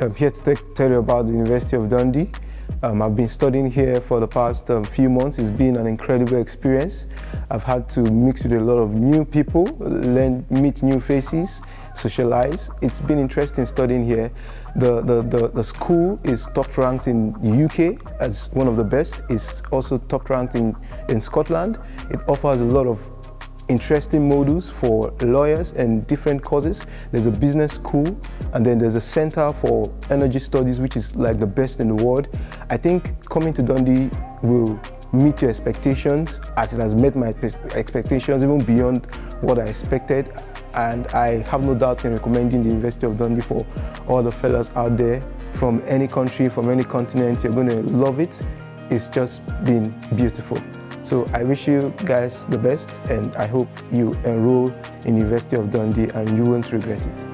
I'm here to tell you about the University of Dundee. I've been studying here for the past few months. It's been an incredible experience. I've had to mix with a lot of new people, meet new faces, socialize. It's been interesting studying here. The school is top ranked in the UK as one of the best. It's also top ranked in Scotland. It offers a lot of interesting modules for lawyers and different courses. There's a business school, and then there's a center for energy studies, which is like the best in the world. I think coming to Dundee will meet your expectations, as it has met my expectations, even beyond what I expected. And I have no doubt in recommending the University of Dundee for all the fellas out there from any country, from any continent. You're going to love it. It's just been beautiful. So I wish you guys the best, and I hope you enroll in University of Dundee and you won't regret it.